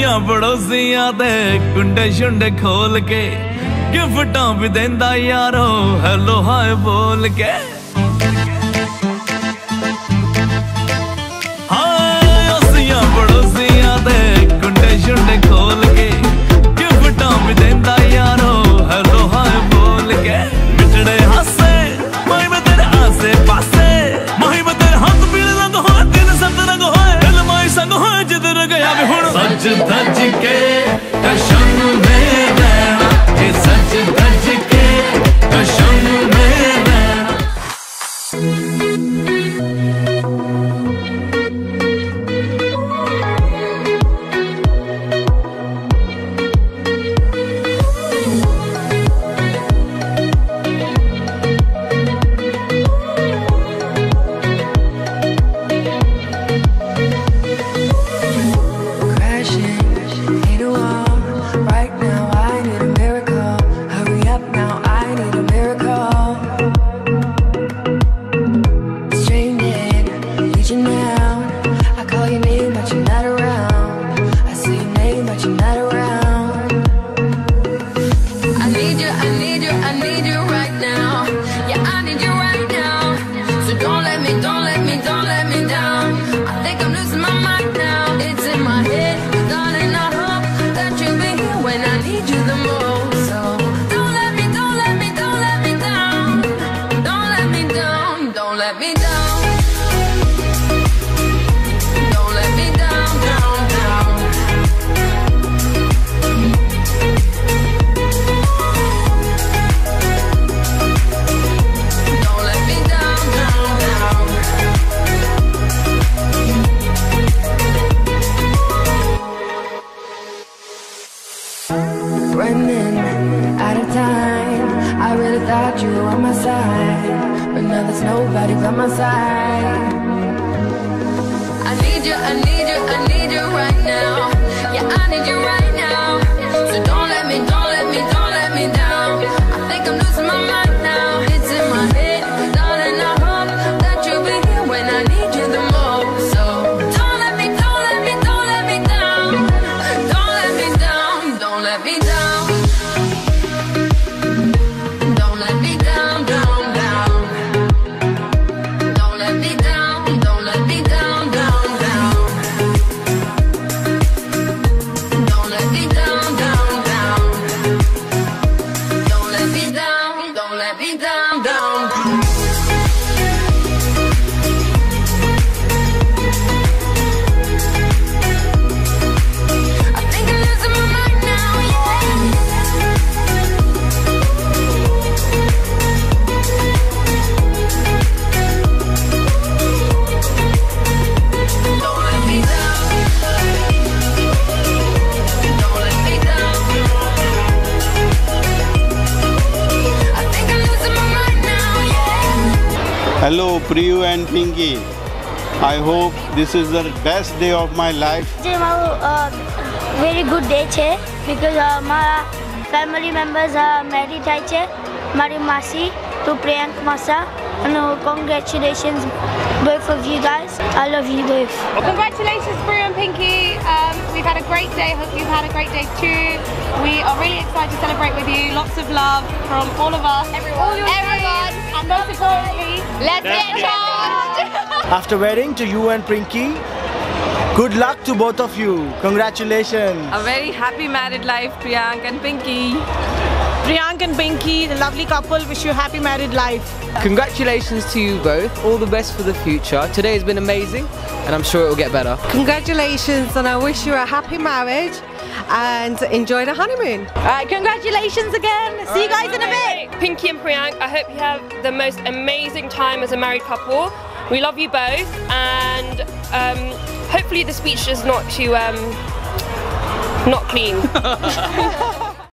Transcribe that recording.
असियां पड़ोसियां दे कुंडे शुंडे खोल के गिफ्टां भी देंदा यारो हेलो हाय बोल के शुंडे खोल के गिफ्टां भी देंदा यारो हेलो हाय बोल के मिठड़े हासे माही में तेरे आसे पासे माही में तेरे हाथ पीले रंग होए दिन सत रंग होए दिल माही संग होए जिधर गया भी हुण सज धज के कशम में रहना ये सज धज के कशम में रहना Running out of time, I really thought you were on my side, but now there's nobody by my side. I need you, I need you, I need you right now. Yeah, I need you right now. So don't let me, don't let me, don't let me down. I think I'm losing my mind now. It's in my head, darling, I hope that you'll be here when I need you the most. So don't let me, don't let me, don't let me down. Don't let me down, don't let me down. Hello Priyu and Pinky. I hope this is the best day of my life. Today very good day है because my family members are married है. Mari Masi to Priyank Masa and congratulations both of you guys. I love you both. Congratulations Priyu and Pinky. We've had a great day. Hope you've had a great day too. We are really excited to celebrate with you. Lots of love from all of us. Everyone. And most importantly, let's get charged! After wedding to you and Pinky, good luck to both of you. Congratulations. A very happy married life, Priyank and Pinky. Priyank and Pinky, the lovely couple, wish you a happy married life. Congratulations to you both. All the best for the future. Today has been amazing and I'm sure it will get better. Congratulations, and I wish you a happy marriage and enjoy the honeymoon. Alright, congratulations again. See you guys in a bit. Pinky and Priyank, I hope you have the most amazing time as a married couple. We love you both, and hopefully the speech is not too not clean.